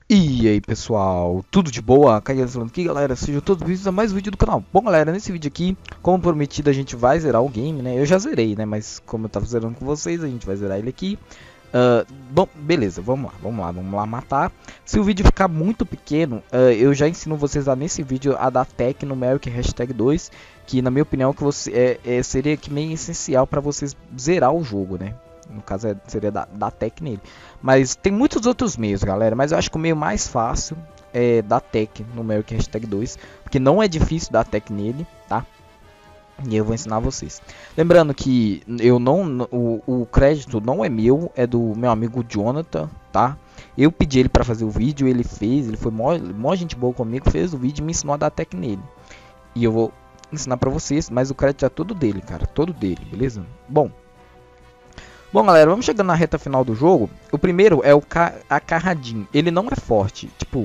E aí pessoal, tudo de boa? Caio falando aqui, galera, sejam todos bem-vindos a mais um vídeo do canal. Bom galera, nesse vídeo aqui, como prometido, a gente vai zerar o game, né? Eu já zerei, né? Mas como eu tava zerando com vocês, a gente vai zerar ele aqui. Bom, beleza, vamos lá matar. Se o vídeo ficar muito pequeno, eu já ensino vocês lá nesse vídeo a dar tech no Merrick hashtag 2, que na minha opinião que seria que meio essencial para vocês zerar o jogo, né? No caso seria dar tech nele. Mas tem muitos outros meios, galera. Mas eu acho que o meio mais fácil é dar tech no Merrick hashtag 2. Porque não é difícil dar tech nele, tá? E eu vou ensinar vocês. Lembrando que eu não, o crédito não é meu, é do meu amigo Jonathan, tá? Eu pedi ele para fazer o vídeo, ele fez, ele foi mó gente boa comigo, fez o vídeo e me ensinou a dar tech nele. E eu vou ensinar para vocês, mas o crédito é todo dele, cara, todo dele, beleza? Bom, galera, vamos chegando na reta final do jogo. O primeiro é a Carradine. Ele não é forte. Tipo,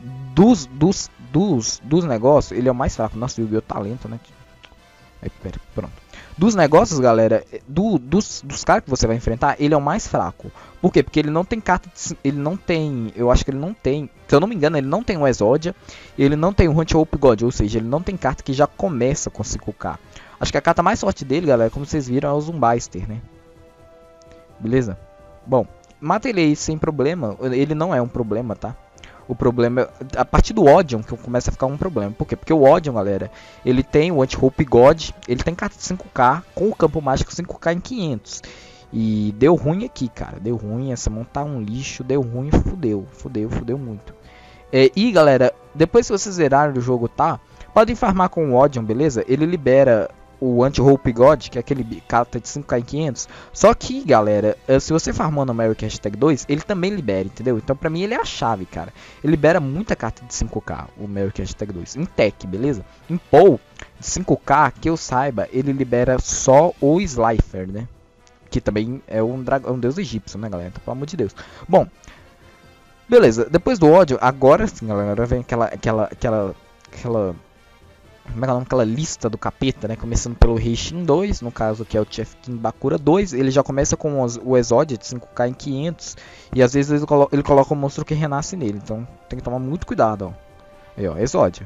dos negócios, ele é o mais fraco. Nossa, viu o talento, né? Aí, pera, pronto. Dos negócios, galera, dos caras que você vai enfrentar, ele é o mais fraco. Por quê? Porque ele não tem carta. Ele não tem. Eu acho que ele não tem. Se eu não me engano, ele não tem o Exodia. Ele não tem o Hunt Hope God. Ou seja, ele não tem carta que já começa com 5k. Acho que a carta mais forte dele, galera, como vocês viram, é o Zumbaster, né? Beleza? Bom, mata ele aí sem problema. Ele não é um problema, tá? O problema é a partir do Odeon que começa a ficar um problema. Por quê? Porque o Odeon, galera, ele tem o Anti-Hope God, ele tem carta de 5k com o campo mágico 5k em 500. E deu ruim aqui, cara. Deu ruim, essa mão tá um lixo, deu ruim, fudeu muito. E galera, depois que vocês zerarem o jogo, tá? Podem farmar com o Odeon, beleza? Ele libera o Anti-Hope God, que é aquele carta de 5k em 500. Só que, galera, se você farmando o Merrick hashtag 2, ele também libera, entendeu? Então pra mim ele é a chave, cara. Ele libera muita carta de 5k, o Merrick hashtag 2. Em tech, beleza? Em Paul, de 5k, que eu saiba, ele libera só o Slifer, né? Que também é um deus egípcio, né, galera? Então, pelo amor de Deus. Bom, beleza. Depois do ódio, agora sim, galera, vem aquela como é que é o nome? Aquela lista do capeta, né? Começando pelo Reishin 2, no caso que é o Chief King Bakura 2. Ele já começa com o Exodia de 5k em 500. E às vezes ele coloca o monstro que renasce nele. Então tem que tomar muito cuidado, ó. Aí, ó, Exodia.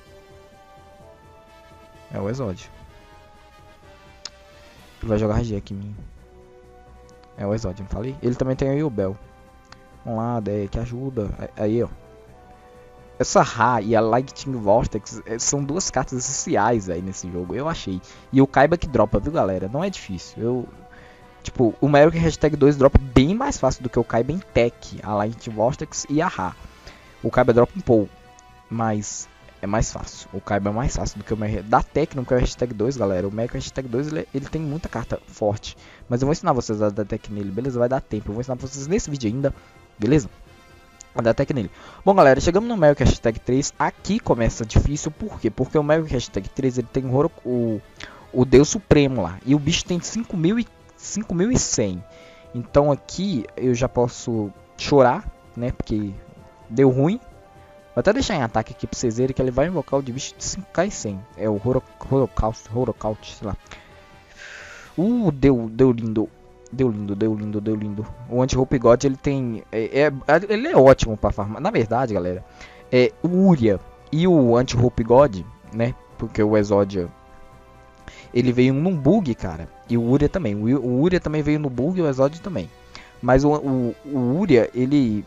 É o Exodia. Ele vai jogar RG aqui em mim. É o Exodia, não falei? Ele também tem o Yubel. Vamos lá, Deia, que ajuda. Aí, ó. Essa Ra e a Lightning Vortex são duas cartas essenciais aí nesse jogo, eu achei. E o Kaiba que dropa, viu, galera? Não é difícil. Tipo, o Merrick hashtag 2 dropa bem mais fácil do que o Kaiba em Tech, a Lightning Vortex e a Ra. O Kaiba dropa um pouco, mas é mais fácil. O Kaiba é mais fácil do que o Merrick. Da Tech no hashtag 2, galera. O Merrick hashtag 2 ele tem muita carta forte. Mas eu vou ensinar vocês a dar Tech nele, beleza? Vai dar tempo. Eu vou ensinar vocês nesse vídeo ainda, beleza? A dar tech nele. Bom, galera, chegamos no Merrick hashtag 3. Aqui começa difícil, por quê? Porque o Merrick hashtag 3 ele tem o Deus Supremo lá. E o bicho tem 5.100. Então aqui eu já posso chorar, né? Porque deu ruim. Vou até deixar em ataque aqui pra vocês verem que ele vai invocar o de bicho de 5k e 100. É o Holocaust, sei lá. Deu lindo. Deu lindo. O Anti-Hope God, ele tem... ele é ótimo pra farmar. Na verdade, galera, o Uria e o Anti-Hope God, né? Porque o Exodia, ele veio num bug, cara. E o Uria também. O Uria também veio no bug e o Exodia também. Mas o Uria, ele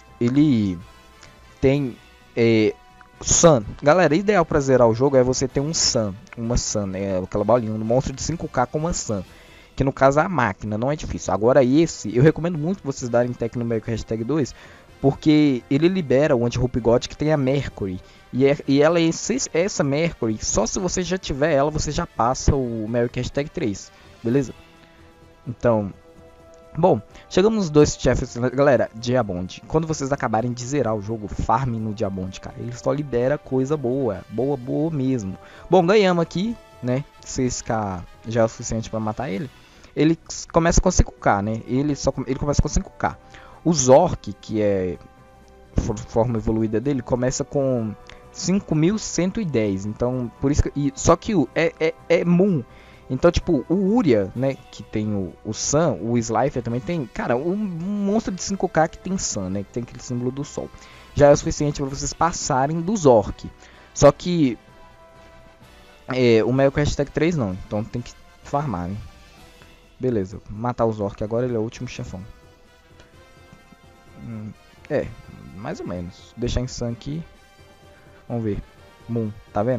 tem... Sun. Galera, ideal pra zerar o jogo é você ter um Sun. Uma Sun, né? Aquela bolinha. Um monstro de 5k com uma Sun. Que no caso é a máquina, não é difícil. Agora esse, eu recomendo muito que vocês darem tech no Merrick hashtag 2. Porque ele libera o Anti-Hope God que tem a Mercury. E ela é essa Mercury, só se você já tiver ela, você já passa o Merrick hashtag 3. Beleza? Então, bom, chegamos nos dois chefes, galera, Diamond. Quando vocês acabarem de zerar o jogo, farmem no Diamond, cara. Ele só libera coisa boa, boa mesmo. Bom, ganhamos aqui, né? 6k já é o suficiente para matar ele. Ele começa com 5k, né? Ele começa com 5k. O Zork, que é a forma evoluída dele, começa com 5.110. Então, por isso que... só que é Moon. Então, tipo, o Uria, né, que tem o Sun, o Slifer também tem, cara, um monstro de 5k que tem Sun, né, que tem aquele símbolo do sol. Já é o suficiente para vocês passarem dos Orc. Só que o Mel com hashtag 3 não, então tem que farmar, né? Beleza, matar os Orc agora, ele é o último chefão. Mais ou menos. Deixar em Sun aqui. Vamos ver. Moon, tá vendo?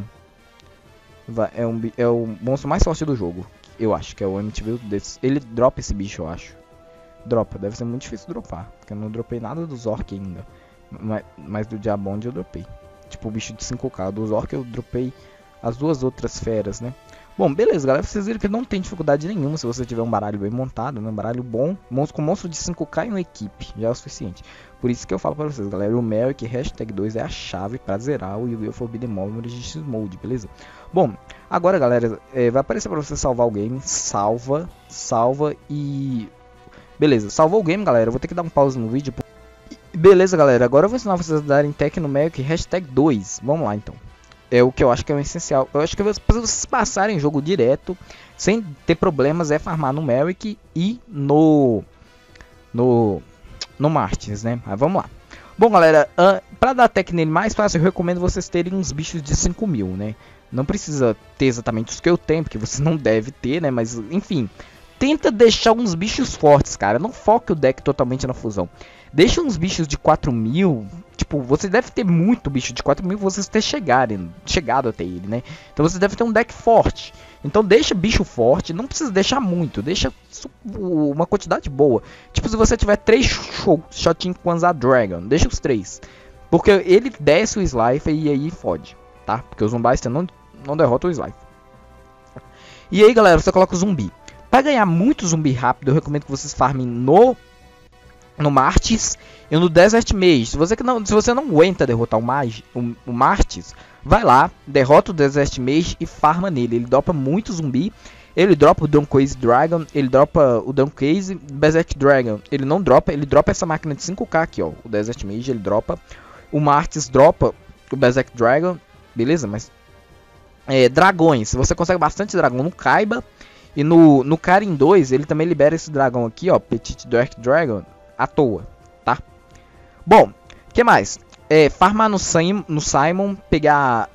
É o monstro mais forte do jogo. Eu acho que é o MTV desse. Ele dropa esse bicho, eu acho. Dropa, deve ser muito difícil dropar. Porque eu não dropei nada dos Orc ainda. Mas do Diabond eu dropei. Tipo o bicho de 5k. Dos Orc eu dropei as duas outras feras, né? Bom, beleza, galera. Vocês viram que não tem dificuldade nenhuma se você tiver um baralho bem montado, né? Um baralho bom, com monstro de 5k e uma equipe. Já é o suficiente. Por isso que eu falo pra vocês, galera. O Merrick hashtag 2 é a chave pra zerar o Yu-Gi-Oh! Forbidden Memories de X-Mode, beleza? Bom, agora, galera, vai aparecer pra você salvar o game. Salva e... Beleza, salvou o game, galera. Eu vou ter que dar um pause no vídeo. Beleza, galera. Agora eu vou ensinar vocês a darem tech no Merrick hashtag 2. Vamos lá, então. É o que eu acho que é o essencial. Eu acho que vocês passarem o jogo direto, sem ter problemas, é farmar no Merrick e no Martins, né? Mas vamos lá. Bom, galera, pra dar tech nele mais fácil, eu recomendo vocês terem uns bichos de 5.000, né? Não precisa ter exatamente os que eu tenho, porque você não deve ter, né? Mas, enfim, tenta deixar uns bichos fortes, cara. Não foque o deck totalmente na fusão. Deixa uns bichos de 4.000. Tipo, você deve ter muito bicho de 4.000 vocês ter chegado até ele, né? Então você deve ter um deck forte. Então deixa bicho forte, não precisa deixar muito, deixa uma quantidade boa. Tipo, se você tiver 3 shotinhos com a Dragon, deixa os 3. Porque ele desce o Slifer e aí fode, tá? Porque o Zumbaster não derrota o Slifer. E aí, galera, você coloca o zumbi. Para ganhar muito zumbi rápido, eu recomendo que vocês farmem no Martis e no Desert Mage. Se você não aguenta derrotar o Martis, vai lá, derrota o Desert Mage e farma nele. Ele dropa muito zumbi. Ele dropa o Drumcase Dragon. Ele dropa o Drumcase Berserk Dragon. Ele não dropa. Ele dropa essa máquina de 5k aqui, ó. O Desert Mage ele dropa. O Martis dropa o Berserk Dragon. Beleza? Mas dragões. Você consegue bastante dragão no Kaiba. E no Karin 2 ele também libera esse dragão aqui, ó. Petit Dark Dragon. À toa, tá? Bom, o que mais? Farmar no Simon, pegar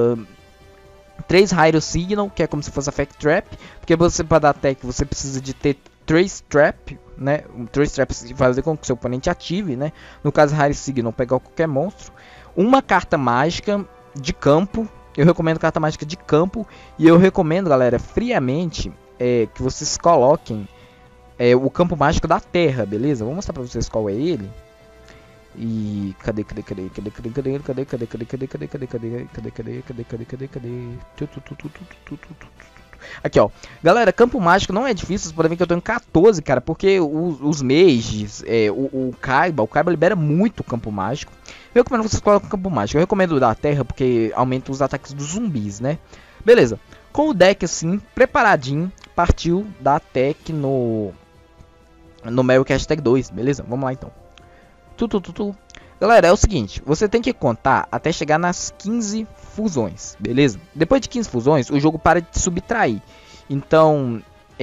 3 Hyro Signal, que é como se fosse a Fact Trap, porque você para dar tech você precisa de ter 3 Trap, né? 3 Traps e fazer com que seu oponente ative, né? No caso Hyro Signal, pegar qualquer monstro. Uma carta mágica de campo, eu recomendo carta mágica de campo, e eu recomendo, galera, friamente, que vocês coloquem o campo mágico da terra, beleza? Vou mostrar pra vocês qual é ele. E cadê? Aqui, ó. Galera, campo mágico não é difícil, vocês podem ver que eu tô em 14, cara, porque os mages, o Kaiba libera muito campo mágico. Eu recomendo que vocês coloquem campo mágico. Eu recomendo da terra porque aumenta os ataques dos zumbis, né? Beleza. Com o deck assim, preparadinho, partiu dar tech no Merrick hashtag 2, beleza? Vamos lá então. Galera, é o seguinte, você tem que contar até chegar nas 15 fusões, beleza? Depois de 15 fusões, o jogo para de subtrair. Então,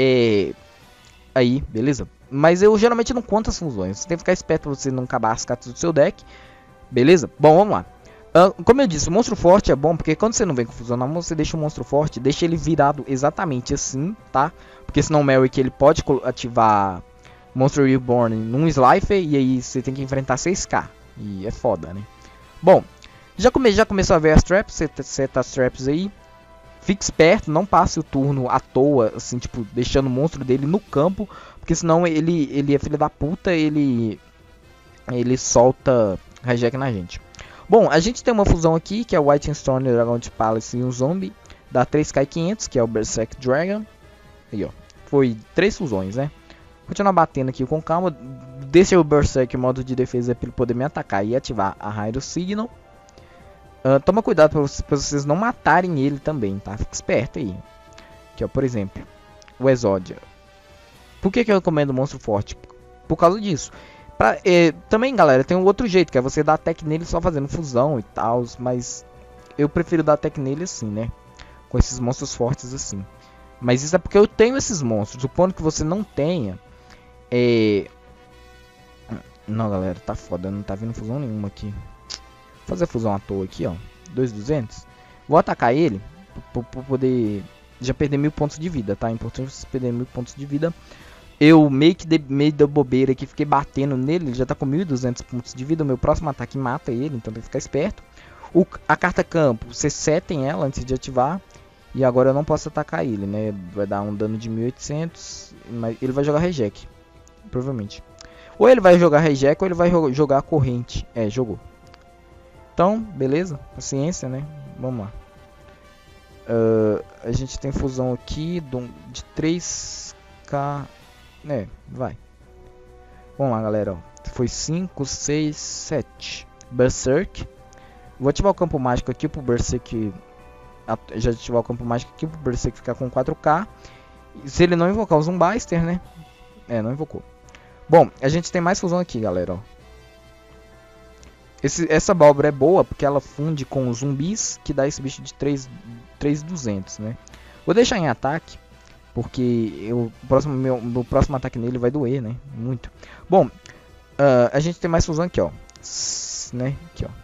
aí, beleza? Mas eu geralmente não conto as fusões. Você tem que ficar esperto pra você não acabar as cartas do seu deck. Beleza? Bom, vamos lá. Como eu disse, o monstro forte é bom, porque quando você não vem com fusão na mão, você deixa o monstro forte, deixa ele virado exatamente assim, tá? Porque senão o Merrick ele pode ativar Monster Reborn num Slifer e aí você tem que enfrentar 6k. E é foda, né? Bom, já começou a ver as traps, seta as traps aí. Fique esperto, não passe o turno à toa, assim, tipo, deixando o monstro dele no campo, porque senão ele é filho da puta, ele solta reject na gente. Bom, a gente tem uma fusão aqui, que é o White Stone, Dragão de Palace e um Zombie. Dá 3k500, que é o Berserk Dragon. Aí, ó. Foi 3 fusões, né? Continuar batendo aqui com calma. Deixa o Berserk em modo de defesa para ele poder me atacar e ativar a Hyro Signal. Toma cuidado para vocês não matarem ele também, tá? Fica esperto aí. Aqui, ó, por exemplo, o Exodia. Por que eu recomendo monstro forte? Por causa disso. Também, galera, tem um outro jeito, que é você dar tech nele só fazendo fusão e tal, mas eu prefiro dar tech nele assim, né? Com esses monstros fortes assim. Mas isso é porque eu tenho esses monstros. Supondo que você não tenha. Não, galera, tá foda. Não tá vindo fusão nenhuma aqui. Vou fazer fusão à toa aqui, ó. 2.200. Vou atacar ele. Pra poder já perder 1000 pontos de vida, tá? É importante você perder 1000 pontos de vida. Eu meio da bobeira aqui. Fiquei batendo nele. Ele já tá com 1200 pontos de vida. O meu próximo ataque mata ele. Então tem que ficar esperto. A carta campo. Você setem ela antes de ativar. E agora eu não posso atacar ele, né? Vai dar um dano de 1800. Mas ele vai jogar reject. Provavelmente. Ou ele vai jogar reject ou ele vai jogar a corrente. Jogou. Então, beleza. Paciência, né? Vamos lá. A gente tem fusão aqui de 3k. Vai. Vamos lá, galera. Ó. Foi 5, 6, 7. Berserk. Vou ativar o campo mágico aqui pro Berserk. Já ativar o campo mágico aqui pro Berserk ficar com 4k. Se ele não invocar o Zumbaster, né? Não invocou. Bom, a gente tem mais fusão aqui, galera. Ó. Essa abóbora é boa porque ela funde com os zumbis, que dá esse bicho de 3.200, né? Vou deixar em ataque, porque meu próximo ataque nele vai doer, né? Muito. Bom, a gente tem mais fusão aqui, ó. Né? Aqui, ó.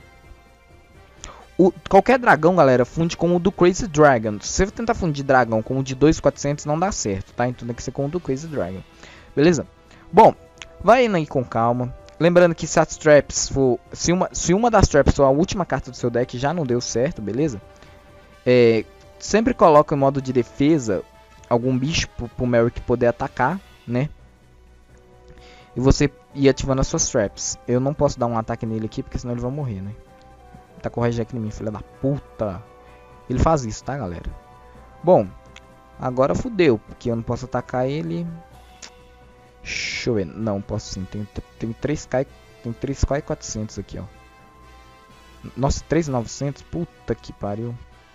Qualquer dragão, galera, funde com o do Crazy Dragon. Se você tentar fundir dragão com o de 2.400, não dá certo, tá? Então tem que ser com o do Crazy Dragon. Beleza? Bom, vai indo aí com calma. Lembrando que se as traps for... Se uma das traps for a última carta do seu deck, já não deu certo, beleza? Sempre coloca em modo de defesa algum bicho pro Merrick poder atacar, né? E você ir ativando as suas traps. Eu não posso dar um ataque nele aqui, porque senão ele vai morrer, né? Tá com o reject em mim, filha da puta. Ele faz isso, tá, galera? Bom, agora fudeu, porque eu não posso atacar ele. Deixa eu ver. Não, posso sim. Tem 3k e 400 aqui, ó. Nossa, 3.900? Puta que pariu.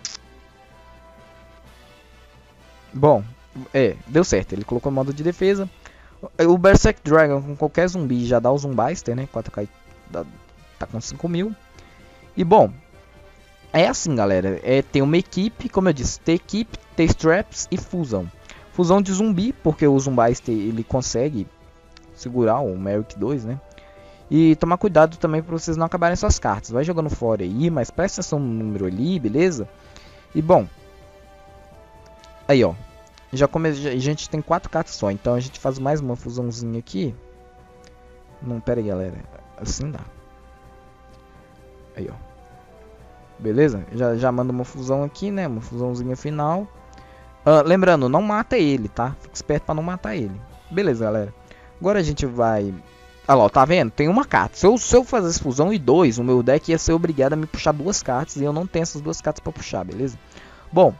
Bom, deu certo. Ele colocou o modo de defesa. O Berserk Dragon com qualquer zumbi já dá o Zumbaster, né? 4k tá com 5.000. E bom, é assim, galera. Tem uma equipe, como eu disse, tem equipe, tem traps e fusão. Fusão de zumbi, porque o Zumbaster ele consegue segurar o Merrick 2, né? E tomar cuidado também para vocês não acabarem suas cartas. Vai jogando fora aí, mas presta atenção no número ali, beleza? E bom, aí ó, a gente tem 4 cartas só, então a gente faz mais uma fusãozinha aqui. Não, pera aí, galera, assim dá. Aí ó, beleza? Já manda uma fusão aqui, né? Uma fusãozinha final. Lembrando, não mata ele, tá? Fica esperto pra não matar ele. Beleza, galera. Agora a gente vai... Ah lá, tá vendo? Tem uma carta. Se eu fazer essa fusão e 2, o meu deck ia ser obrigado a me puxar 2 cartas. E eu não tenho essas 2 cartas pra puxar, beleza? Bom.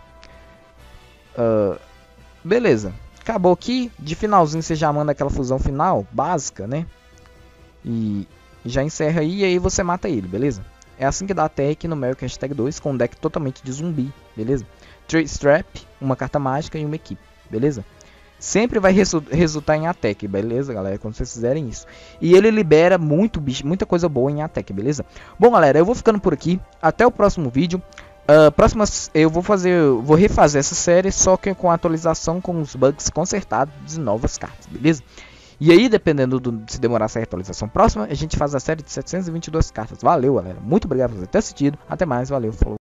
Beleza. Acabou aqui. De finalzinho você já manda aquela fusão final, básica, né? E já encerra aí e aí você mata ele, beleza? É assim que dá attack no Merrick #2 com um deck totalmente de zumbi, beleza? 3 trap, uma carta mágica e uma equipe, beleza? Sempre vai resultar em attack, beleza, galera? Quando vocês fizerem isso. E ele libera muita coisa boa em attack, beleza? Bom, galera, eu vou ficando por aqui. Até o próximo vídeo. Eu vou refazer essa série, só que com atualização, com os bugs consertados de novas cartas, beleza? E aí, dependendo se demorar essa atualização próxima, a gente faz a série de 722 cartas. Valeu, galera. Muito obrigado por ter assistido. Até mais. Valeu. Falou.